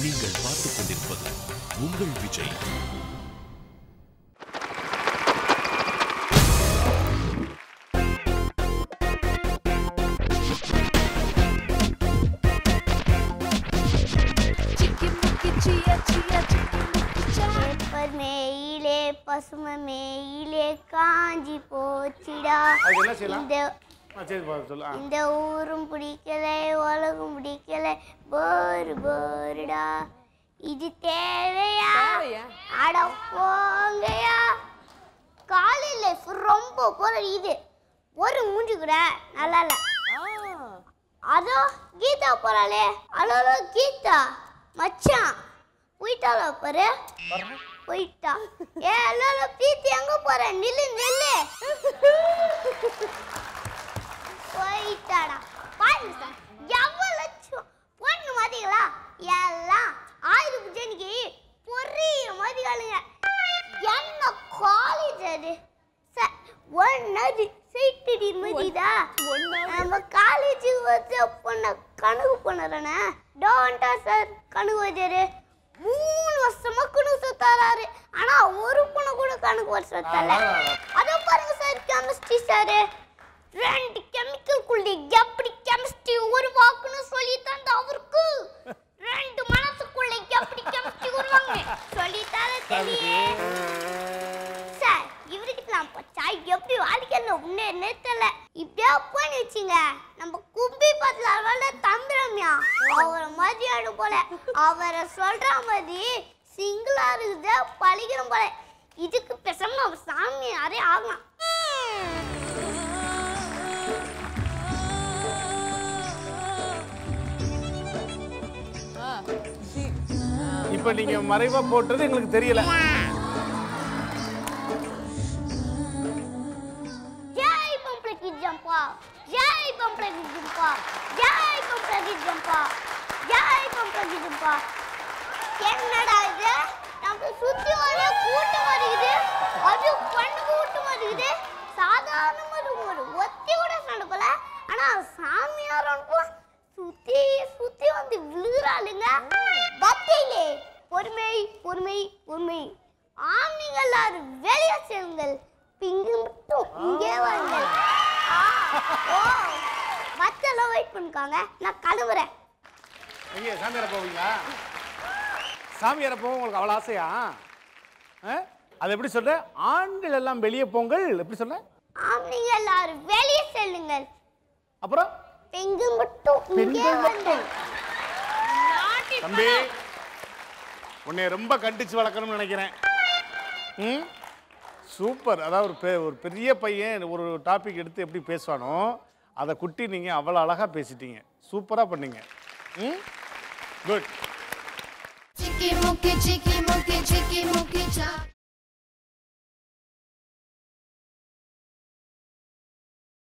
நீங்கள் பார்த்துக் கொண்டிருப்பது உங்கள் விஜய். பசுமை மேயிலே காஞ்சி போச்சிடா. இந்த ஊரும் பிடிக்கல, உலகம் பிடிக்கல, போரு போருடா. இது தேவையா? அட போங்கயா. காலையில ரொம்ப போராடி இது ஒரு மூஞ்சி கூட நல்லா இல்ல. அதோ கீதா போறாளே. அலோ கீதா மச்சான் போயிட்டாளா பாரு. போயிட்டா. ஏ அலோ பிரீத்தி எங்க போற? நில்லு நில்லு. போயிட்டாடா. பாருங்க சார் எவ்வளவு பொண்ணு மாதிரிகளா எல்லாம் 1000 பூஜைக்கு பொரிய மாதிரிகளுங்க. என்ன காலேஜ் அது சார்? ஒன்னாவது சைட்டடி மாதிரிதா. நம்ம காலேஜுக்கு வந்து பொண்ணை கணக்கு பண்ணுறேன்னா டோன்டா சார் கணக்கு வச்சாரு. 3 வருஷமா கணக்கு தராரு. ஆனா ஒரு பொண்ணு கூட கணக்கு வச்சு தரல. அதோ பாருங்க சார் கெமிஸ்ட்ரி சார். 2 கெமிக்கல்குள்ள எப்படி கெமிஸ்ட்ரி உருவாக்குன்னு சொல்லி தந்த அவருக்கு 2 மனசுக்குள்ள எப்படி கெமிஸ்ட்ரி உருவாங்க சொல்லி தர தெரியும் சார். இவருக்குலாம் பச்சா எப்படி வாழ்க்கையில உன்னே நேத்தல இப்படியா பண்ணி வச்சிங்க. நம்ம கும்பி பத்தல தம்பிரம்யா அவரை மதியாடு போல. அவரை சொல்ற மாதிரி சிங்கிளா இருக்குது பழிக்கிறோம் போல. இதுக்கு பேசாம நம்ம சாமியாரே ஆகலாம். இப்ப நீங்க மறைவா போட்டது எங்களுக்கு தெரியல. ஜெய் பம்ப்ளக்கி ஜம்பா, ஜெய் பம்ப்ளக்கி ஜம்பா, ஜெய் பம்ப்ளக்கி ஜம்பா, ஜெய் பம்ப்ளக்கி ஜம்பா. என்னடா இது? நம்ம சுத்தி வர கூட்டம் வருது. அது பண்ணு கூட்டம் வருது. சாதாரணமா ஒரு ஒத்தி கூட நடக்கல. ஆனா சாமியார் சுத்தி சுத்தி வந்து விழுறாளுங்க. பத்திலே பொறுமை பொறுமை பொறுமை. ஆம்னிங்க எல்லாரும் வெளியே செல்லுங்கள். பிங்கு மட்டும் இங்கே வாருங்கள். ஓ மத்தெல்லாம் வெயிட் பண்ணிக்காங்க. நான் கிளம்புறேன். எங்க சாமியார போவீங்களா? சாமியார போக உங்களுக்கு அவ்வளவு ஆசையா? அது எப்படி சொல்ற? ஆண்கள் எல்லாம் வெளியே போங்கள். எப்படி சொல்ற? ஆம்னிங்க எல்லாரும் வெளியே செல்லுங்கள். அப்புறம் பிங்கு மட்டும் இங்கே வாருங்கள். தம்பி உன்னை ரொம்ப கண்டிச்சு வளர்க்கணும்னு நினைக்கிறேன். சூப்பர். அதாவது ஒரு பெரிய பையன் ஒரு டாபிக் எடுத்து எப்படி பேசுவானோ அதை குட்டி நீங்கள் அவ்வளோ அழகாக பேசிட்டீங்க. சூப்பராக பண்ணீங்க. குட்.